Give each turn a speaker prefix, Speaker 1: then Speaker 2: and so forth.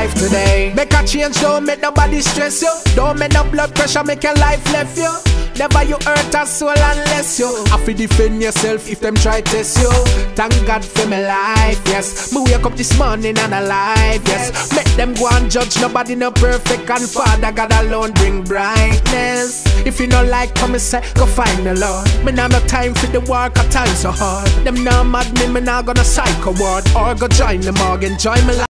Speaker 1: life today. Make a change, don't make nobody stress you. Don't make no blood pressure make your life left you. Never you hurt a soul unless you have to defend yourself if them try test you. Thank God for my life, yes. Me wake up this morning and alive, yes. Make them go and judge, nobody no perfect. And Father God alone bring brightness. If you don't like come and say, go find the Lord. Me nah no time for the work, I time so hard. Them nah mad me nah gonna psycho ward. Or go join the morgue, enjoy my life.